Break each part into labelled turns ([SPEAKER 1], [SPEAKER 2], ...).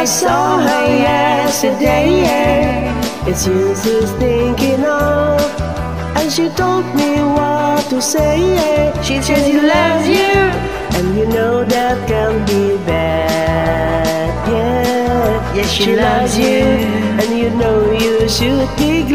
[SPEAKER 1] I saw her yesterday. It's you she's thinking of, and she told me what to say. She says she loves you, and you know that can be bad. Yeah, yes, she loves you, and you know you should be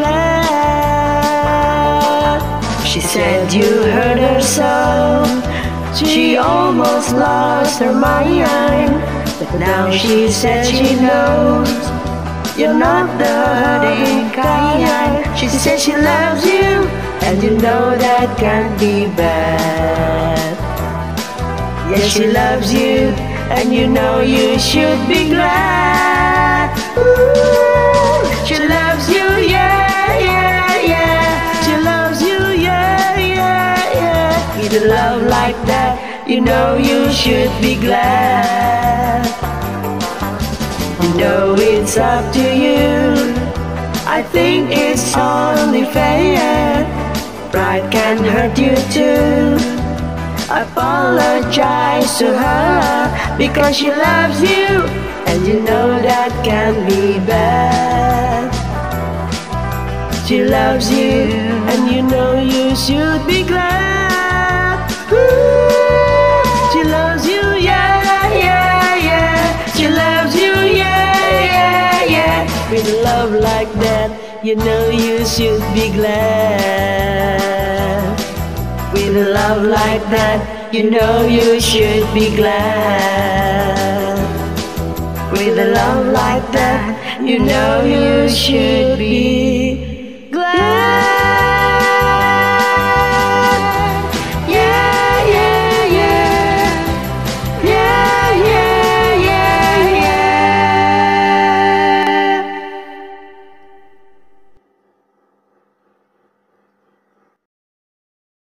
[SPEAKER 1] glad. She said you heard her song, she almost lost her mind, but now she said she knows you're not the hurting kind. She says she loves you, and you know that can't be bad. Yes, she loves you, and you know you should be glad. Ooh, she loves you, yeah, yeah, yeah. She loves you, yeah, yeah, yeah. With a love like that, you know you should be glad. You know it's up to you, I think it's only fair. Pride can hurt you too. Apologize to her, because she loves you, and you know that can be bad. She loves you, and you know you should be glad. Ooh, she loves you, yeah, yeah, yeah. She loves you, yeah, yeah, yeah. With love like that, you know you should be glad. With a love like that, you know you should be glad. With a love like that, you know you should be glad.